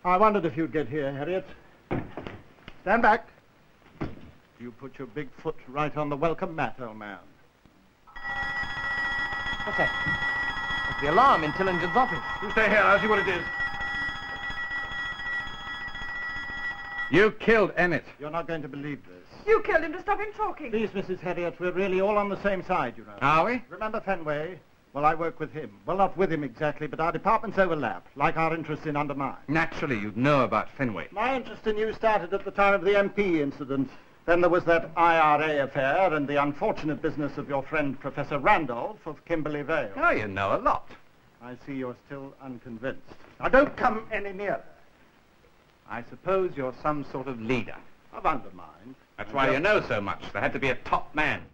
I wondered if you'd get here, Harriet. Stand back. You put your big foot right on the welcome mat, old man. What's that? That's the alarm in Tillinger's office. You stay here. I'll see what it is. You killed Emmett. You're not going to believe this. You killed him to stop him talking. Please, Mrs. Harriet, we're really all on the same side, you know. Are we? Remember Fenway? Well, I work with him. Well, not with him exactly, but our departments overlap, like our interest in Undermind. Naturally, you'd know about Fenway. My interest in you started at the time of the MP incident. Then there was that IRA affair and the unfortunate business of your friend Professor Randolph of Kimberley Vale. Oh, you know a lot. I see you're still unconvinced. Now, don't come any nearer. I suppose you're some sort of leader. Of Undermind. That's why you know so much. There had to be a top man.